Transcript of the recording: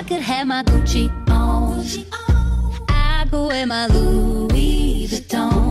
could have my Gucci on, I go wear my Louis Vuitton.